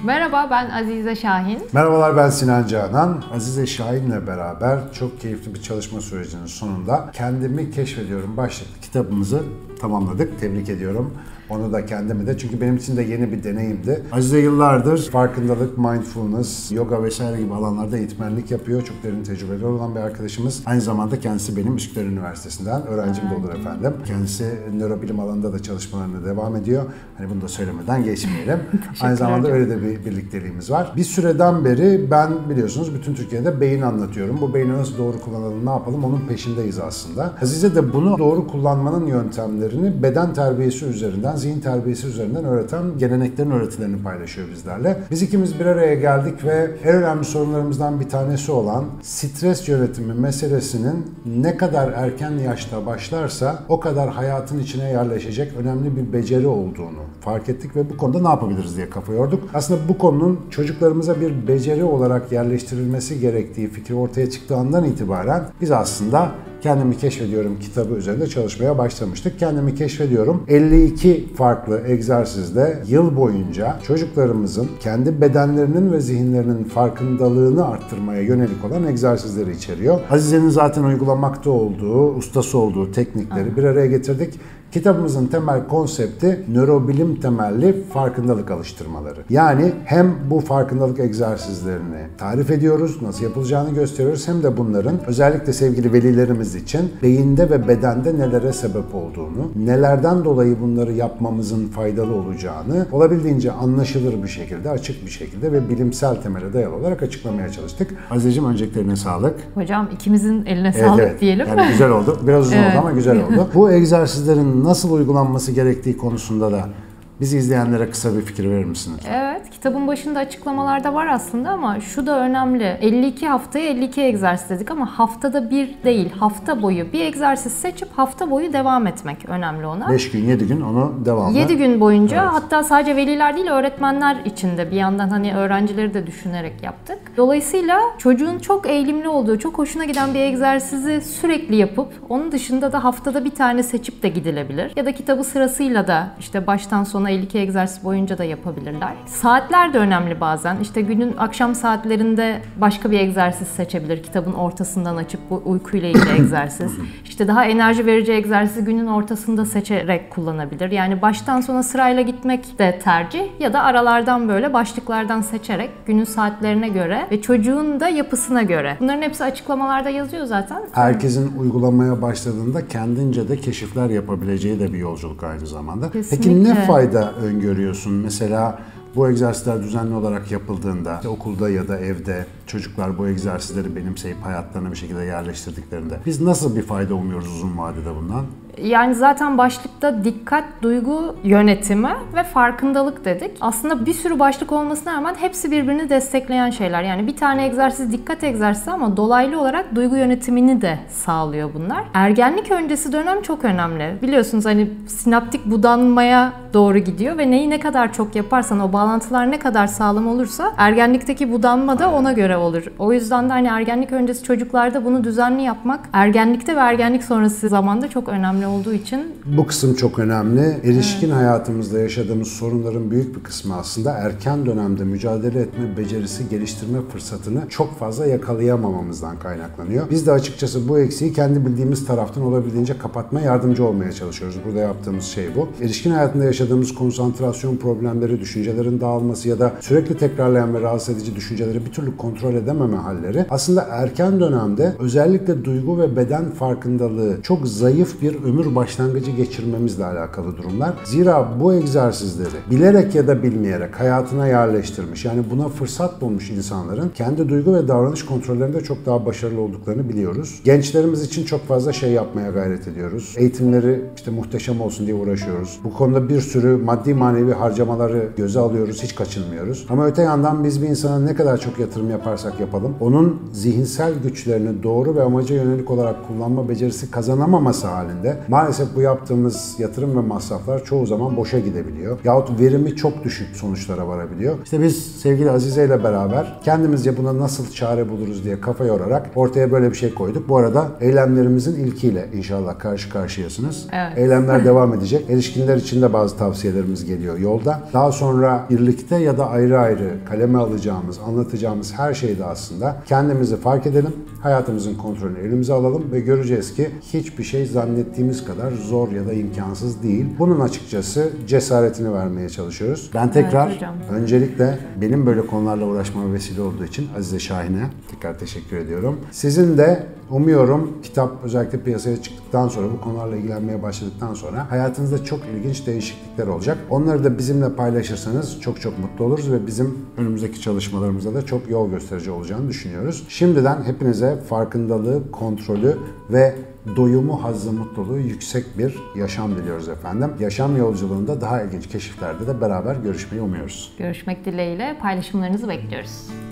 Merhaba, ben Azize Şahin. Merhabalar, ben Sinan Canan. Azize Şahin'le beraber çok keyifli bir çalışma sürecinin sonunda Kendimi Keşfediyorum başlıklı kitabımızı tamamladık. Tebrik ediyorum. Onu da kendimi de, çünkü benim için de yeni bir deneyimdi. Azize yıllardır farkındalık, mindfulness, yoga vesaire gibi alanlarda eğitmenlik yapıyor. Çok derin tecrübeli olan bir arkadaşımız. Aynı zamanda kendisi benim Üsküdar Üniversitesi'nden öğrencim de olur efendim. Kendisi nörobilim alanında da çalışmalarına devam ediyor. Hani bunu da söylemeden geçmeyelim. Aynı zamanda öyle de bir birlikteliğimiz var. Bir süreden beri ben biliyorsunuz bütün Türkiye'de beyin anlatıyorum. Bu beyni nasıl doğru kullanalım, ne yapalım onun peşindeyiz aslında. Azize de bunu doğru kullanmanın yöntemlerini beden terbiyesi üzerinden, zihin terbiyesi üzerinden öğreten geleneklerin öğretilerini paylaşıyor bizlerle. Biz ikimiz bir araya geldik ve en önemli sorunlarımızdan bir tanesi olan stres yönetimi meselesinin ne kadar erken yaşta başlarsa o kadar hayatın içine yerleşecek önemli bir beceri olduğunu fark ettik ve bu konuda ne yapabiliriz diye kafa yorduk. Aslında bu konunun çocuklarımıza bir beceri olarak yerleştirilmesi gerektiği fikri ortaya çıktığı andan itibaren biz aslında Kendimi Keşfediyorum kitabı üzerinde çalışmaya başlamıştık. Kendimi Keşfediyorum 52 farklı egzersizde yıl boyunca çocuklarımızın kendi bedenlerinin ve zihinlerinin farkındalığını arttırmaya yönelik olan egzersizleri içeriyor. Azize'nin zaten uygulamakta olduğu, ustası olduğu teknikleri bir araya getirdik. Kitabımızın temel konsepti nörobilim temelli farkındalık alıştırmaları. Yani hem bu farkındalık egzersizlerini tarif ediyoruz, nasıl yapılacağını gösteriyoruz, hem de bunların özellikle sevgili velilerimiz için beyinde ve bedende nelere sebep olduğunu, nelerden dolayı bunları yapmamızın faydalı olacağını olabildiğince anlaşılır bir şekilde, açık bir şekilde ve bilimsel temele dayalı olarak açıklamaya çalıştık. Azizeciğim, önceliklerine sağlık. Hocam ikimizin eline sağlık evet. diyelim. Yani güzel oldu. Biraz uzun oldu ama güzel oldu. Bu egzersizlerin nasıl uygulanması gerektiği konusunda da bizi izleyenlere kısa bir fikir verir misiniz? Evet, kitabın başında açıklamalarda var aslında ama şu da önemli. 52 haftaya 52 egzersiz dedik ama haftada bir değil, hafta boyu bir egzersiz seçip hafta boyu devam etmek önemli ona. 5 gün, 7 gün onu devamlı. 7 gün boyunca, evet. Hatta sadece veliler değil öğretmenler için de bir yandan hani öğrencileri de düşünerek yaptık. Dolayısıyla çocuğun çok eğilimli olduğu, çok hoşuna giden bir egzersizi sürekli yapıp onun dışında da haftada bir tane seçip de gidilebilir. Ya da kitabı sırasıyla da işte baştan sona 52 egzersiz boyunca da yapabilirler. Saatler de önemli bazen. İşte günün akşam saatlerinde başka bir egzersiz seçebilir. Kitabın ortasından açıp bu uykuyla ilgili egzersiz. İşte daha enerji verici egzersizi günün ortasında seçerek kullanabilir. Yani baştan sona sırayla gitmek de tercih ya da aralardan böyle başlıklardan seçerek günün saatlerine göre ve çocuğun da yapısına göre. Bunların hepsi açıklamalarda yazıyor zaten. Herkesin uygulamaya başladığında kendince de keşifler yapabileceği de bir yolculuk aynı zamanda. Kesinlikle. Peki ne fayda öngörüyorsun? Mesela bu egzersizler düzenli olarak yapıldığında, okulda ya da evde çocuklar bu egzersizleri benimseyip hayatlarına bir şekilde yerleştirdiklerinde biz nasıl bir fayda umuyoruz uzun vadede bundan? Yani zaten başlıkta dikkat, duygu yönetimi ve farkındalık dedik. Aslında bir sürü başlık olmasına rağmen hepsi birbirini destekleyen şeyler. Yani bir tane egzersiz dikkat egzersizi ama dolaylı olarak duygu yönetimini de sağlıyor bunlar. Ergenlik öncesi dönem çok önemli. Biliyorsunuz hani sinaptik budanmaya doğru gidiyor ve neyi ne kadar çok yaparsan, o bağlantılar ne kadar sağlam olursa ergenlikteki budanma da ona göre olur. O yüzden de hani ergenlik öncesi çocuklarda bunu düzenli yapmak ergenlikte ve ergenlik sonrası zamanda çok önemli olduğu için. Bu kısım çok önemli. Erişkin hayatımızda yaşadığımız sorunların büyük bir kısmı aslında erken dönemde mücadele etme becerisi geliştirme fırsatını çok fazla yakalayamamamızdan kaynaklanıyor. Biz de açıkçası bu eksiği kendi bildiğimiz taraftan olabildiğince kapatmaya yardımcı olmaya çalışıyoruz. Burada yaptığımız şey bu. Erişkin hayatında yaşadığımız konsantrasyon problemleri, düşüncelerin dağılması ya da sürekli tekrarlayan ve rahatsız edici düşünceleri bir türlü kontrol edememe halleri aslında erken dönemde özellikle duygu ve beden farkındalığı çok zayıf bir ömür başlangıcı geçirmemizle alakalı durumlar. Zira bu egzersizleri bilerek ya da bilmeyerek hayatına yerleştirmiş, yani buna fırsat bulmuş insanların kendi duygu ve davranış kontrollerinde çok daha başarılı olduklarını biliyoruz. Gençlerimiz için çok fazla şey yapmaya gayret ediyoruz. Eğitimleri işte muhteşem olsun diye uğraşıyoruz. Bu konuda bir sürü maddi manevi harcamaları göze alıyoruz, hiç kaçınmıyoruz. Ama öte yandan biz bir insana ne kadar çok yatırım yaparsak yaparsak yapalım, onun zihinsel güçlerini doğru ve amaca yönelik olarak kullanma becerisi kazanamaması halinde maalesef bu yaptığımız yatırım ve masraflar çoğu zaman boşa gidebiliyor. Yahut verimi çok düşük sonuçlara varabiliyor. İşte biz sevgili Azize ile beraber kendimizce buna nasıl çare buluruz diye kafa yorarak ortaya böyle bir şey koyduk. Bu arada eylemlerimizin ilkiyle inşallah karşı karşıyasınız. Evet. Eylemler devam edecek. Erişkinler için de bazı tavsiyelerimiz geliyor yolda. Daha sonra birlikte ya da ayrı ayrı kaleme alacağımız, anlatacağımız her şeyde aslında kendimizi fark edelim, hayatımızın kontrolünü elimize alalım ve göreceğiz ki hiçbir şey zannettiğimiz kadar zor ya da imkansız değil. Bunun açıkçası cesaretini vermeye çalışıyoruz. Ben tekrar öncelikle benim böyle konularla uğraşmama vesile olduğu için Azize Şahin'e tekrar teşekkür ediyorum. Sizin de umuyorum kitap özellikle piyasaya çıktıktan sonra, bu konularla ilgilenmeye başladıktan sonra hayatınızda çok ilginç değişiklikler olacak. Onları da bizimle paylaşırsanız çok çok mutlu oluruz ve bizim önümüzdeki çalışmalarımızda da çok yol gösterici olacağını düşünüyoruz. Şimdiden hepinize farkındalığı, kontrolü ve doyumu, hazzı, mutluluğu yüksek bir yaşam diliyoruz efendim. Yaşam yolculuğunda daha ilginç keşiflerde de beraber görüşmeyi umuyoruz. Görüşmek dileğiyle, paylaşımlarınızı bekliyoruz.